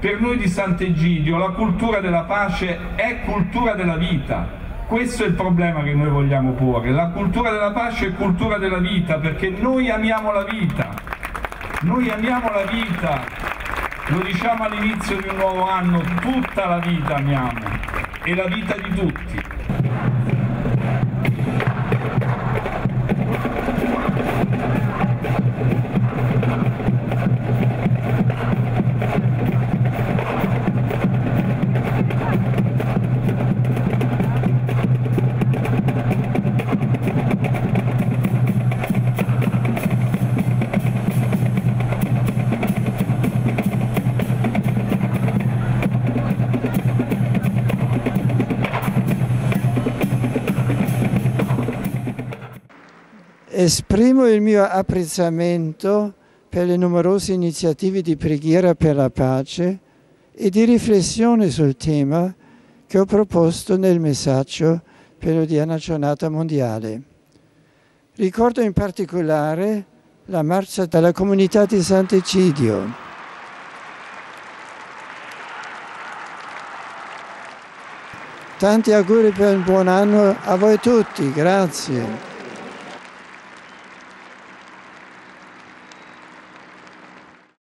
Per noi di Sant'Egidio la cultura della pace è cultura della vita. Questo è il problema che noi vogliamo porre. La cultura della pace è cultura della vita, perché noi amiamo la vita. Noi amiamo la vita, lo diciamo all'inizio di un nuovo anno, tutta la vita amiamo, e la vita di tutti. Esprimo il mio apprezzamento per le numerose iniziative di preghiera per la pace e di riflessione sul tema che ho proposto nel messaggio per l'odierna giornata mondiale. Ricordo in particolare la marcia dalla comunità di Sant'Egidio. Tanti auguri per un buon anno a voi tutti, grazie.